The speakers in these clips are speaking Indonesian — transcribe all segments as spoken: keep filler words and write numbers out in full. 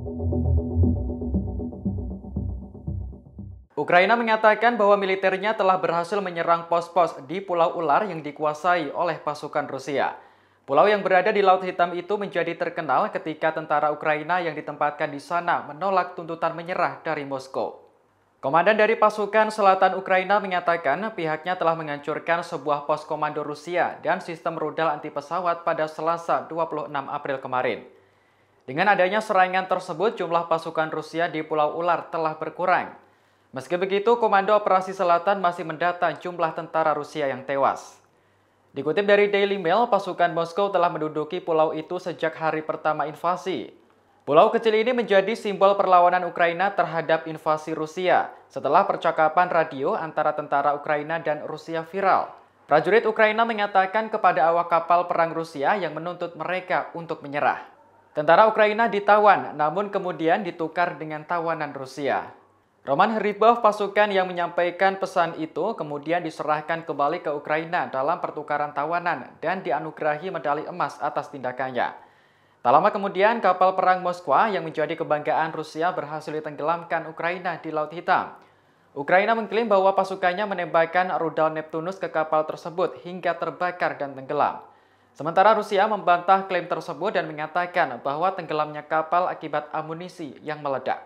Ukraina mengatakan bahwa militernya telah berhasil menyerang pos-pos di Pulau Ular yang dikuasai oleh pasukan Rusia. Pulau yang berada di Laut Hitam itu menjadi terkenal ketika tentara Ukraina yang ditempatkan di sana menolak tuntutan menyerah dari Moskow. Komandan dari pasukan selatan Ukraina mengatakan pihaknya telah menghancurkan sebuah pos komando Rusia dan sistem rudal anti pesawat pada Selasa dua puluh enam April kemarin. Dengan adanya serangan tersebut, jumlah pasukan Rusia di Pulau Ular telah berkurang. Meski begitu, Komando Operasi Selatan masih mendata jumlah tentara Rusia yang tewas. Dikutip dari Daily Mail, pasukan Moskow telah menduduki pulau itu sejak hari pertama invasi. Pulau kecil ini menjadi simbol perlawanan Ukraina terhadap invasi Rusia setelah percakapan radio antara tentara Ukraina dan Rusia viral. Prajurit Ukraina mengatakan kepada awak kapal perang Rusia yang menuntut mereka untuk menyerah. Tentara Ukraina ditawan, namun kemudian ditukar dengan tawanan Rusia. Roman Hribov, pasukan yang menyampaikan pesan itu, kemudian diserahkan kembali ke Ukraina dalam pertukaran tawanan dan dianugerahi medali emas atas tindakannya. Tak lama kemudian, kapal perang Moskwa yang menjadi kebanggaan Rusia berhasil ditenggelamkan Ukraina di Laut Hitam. Ukraina mengklaim bahwa pasukannya menembakkan rudal Neptunus ke kapal tersebut hingga terbakar dan tenggelam. Sementara Rusia membantah klaim tersebut dan mengatakan bahwa tenggelamnya kapal akibat amunisi yang meledak.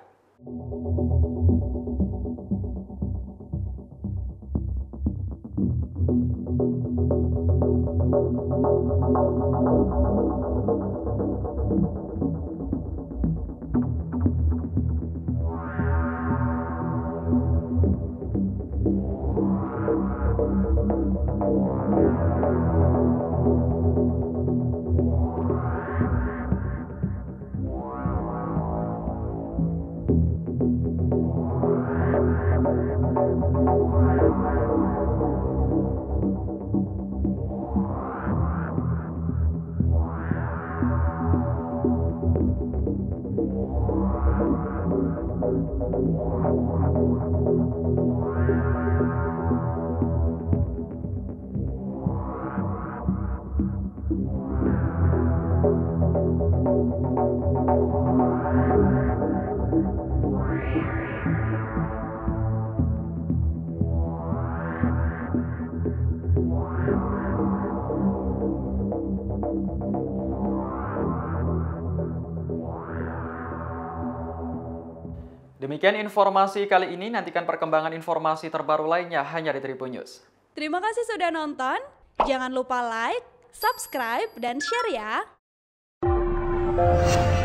Demikian informasi kali ini, nantikan perkembangan informasi terbaru lainnya hanya di Tribun News. Terima kasih sudah nonton, jangan lupa like, subscribe, dan share ya!